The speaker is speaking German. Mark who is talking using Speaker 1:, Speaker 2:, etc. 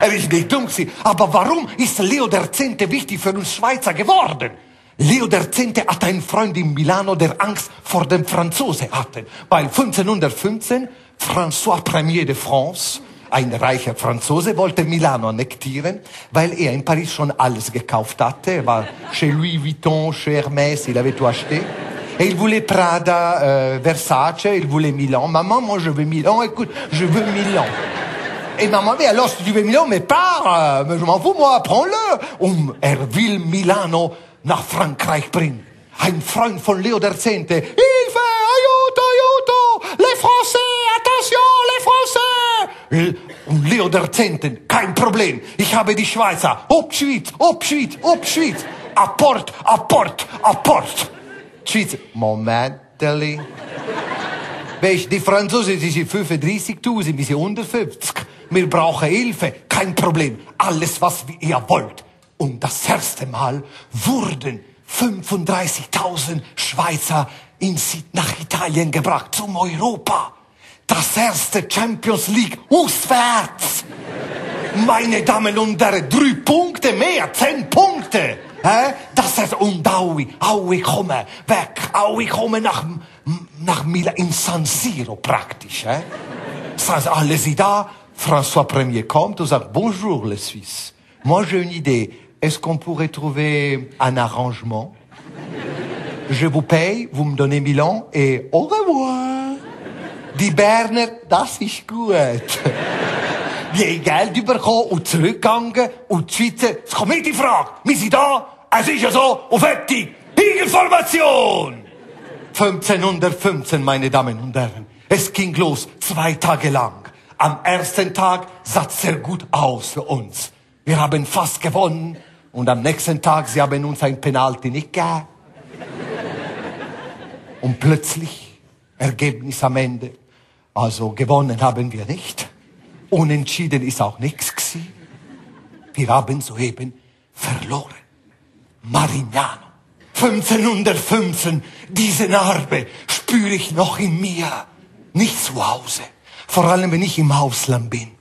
Speaker 1: Er ist nicht dumm gewesen. Aber warum ist Leo X. wichtig für uns Schweizer geworden? Leo X. hatte einen Freund in Milano, der Angst vor dem Franzosen hatte. Weil 1515 François Ier de France, ein reicher Franzose, wollte Milano annektieren, weil er in Paris schon alles gekauft hatte. Er war chez Louis Vuitton, chez Hermès, il avait tout acheté. Et il voulait Prada, Versace, il voulait Milan. Maman, moi je veux Milan, écoute, je veux Milan. Et maman, mais alors si tu veux Milan, mais pars, mais je m'en fous, moi, prends-le. Er will Milano nach Frankreich bringen. Ein Freund von Leo X. Hilfe, aiuto, aiuto, les Français, attention, les Français. Und Leo X. kein Problem. Ich habe die Schweizer. Ob Schweiz, ob Schweiz, ob Schweiz. Apport, apport, apport. Schweizer, Momenteli. Weisst, die Franzosen, die sind 35.000, wir sind 150. Wir brauchen Hilfe, kein Problem. Alles, was ihr wollt. Und das erste Mal wurden 35.000 Schweizer nach Italien gebracht, zum Europa. Das erste Champions League auswärts. Meine Damen und Herren, 3 Punkte mehr, 10 Punkte. Das ist, und Aue kommen weg, Aue kommen nach Milan, in San Siro praktisch. Alle sind da, François Ier kommt und sagt, bonjour les Suisses, moi j'ai une idée, est-ce qu'on pourrait trouver un arrangement? Je vous paye, vous me donnez Milan et au revoir. Die Berner, das ist gut. Die haben Geld bekommen und zurückgegangen und die Schweizer, es kommt nicht in Frage, wir sind da, es ist ja so, und fertig, Formation. 1515, meine Damen und Herren, es ging los, 2 Tage lang. Am ersten Tag sah es sehr gut aus für uns. Wir haben fast gewonnen und am nächsten Tag, sie haben uns ein Penalty nicht gegeben. Und plötzlich, Ergebnis am Ende, also gewonnen haben wir nicht. Unentschieden ist auch nichts gewesen. Wir haben soeben verloren. Marignano. 1515, diese Narbe spüre ich noch in mir. Nicht zu Hause. Vor allem, wenn ich im Ausland bin.